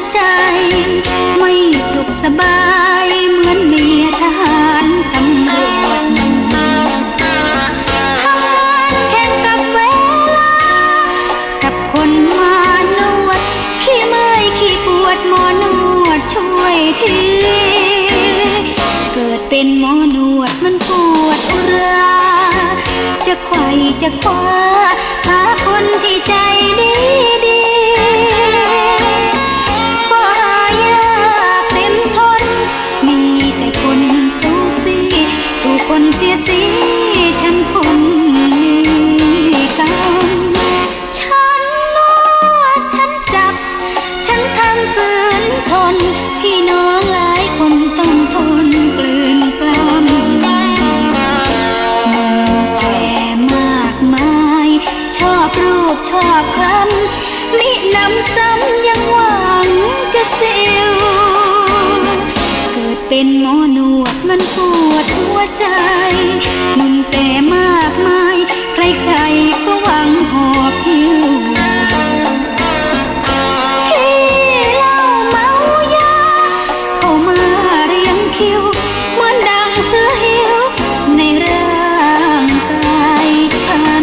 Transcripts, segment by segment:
ใจไม่สุขสบายเหมือนเมียทหารตำรวจทำงานแข่งกับเวลากับคนมานวดขี้เมื่อยขี้ปวดหมอนวดช่วยทีเกิดเป็นหมอนวดมันปวดอุราจะไขว่จะคว้าหาคนที่ใจดีดีก็หายากเต็มทนมีแต่คนสูสีถูกคนเสียสีฉันคนกรรมฉันนวดฉันจับฉันทำฝืนทนพี่น้องหลายคนต้องทนกลืนกล้ำชอบรูปชอบคำมินำซ้ำยังหวังจะเสียวเกิดเป็นหมอนวดมันปวดหัวใจหนุ่มแต่มากมายใครๆก็หวังหอบหิวที่เหล้าเมายาเข้ามาเรียงคิวเหมือนดังเสือหิวในร่างกายฉัน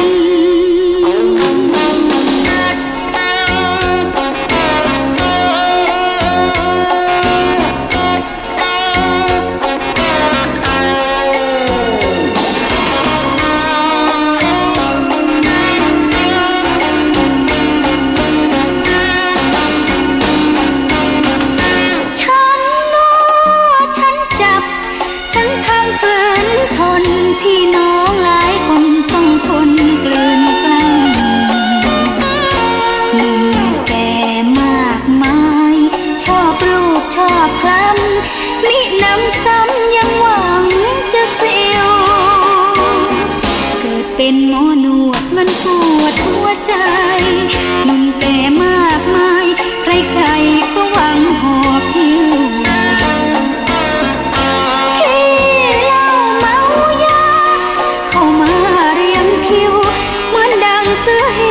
พี่น้องหลายคนต้องทนกลืนกล้ำหนุ่มแก่มากมายชอบรูปชอบคล้ำมินำซ้ำยังหวังจะเสียวเกิดเป็นหมอนวดมันปวดหัวใจหนุ่มแก่มากมายใครๆก็หวังหอบหิวเสือ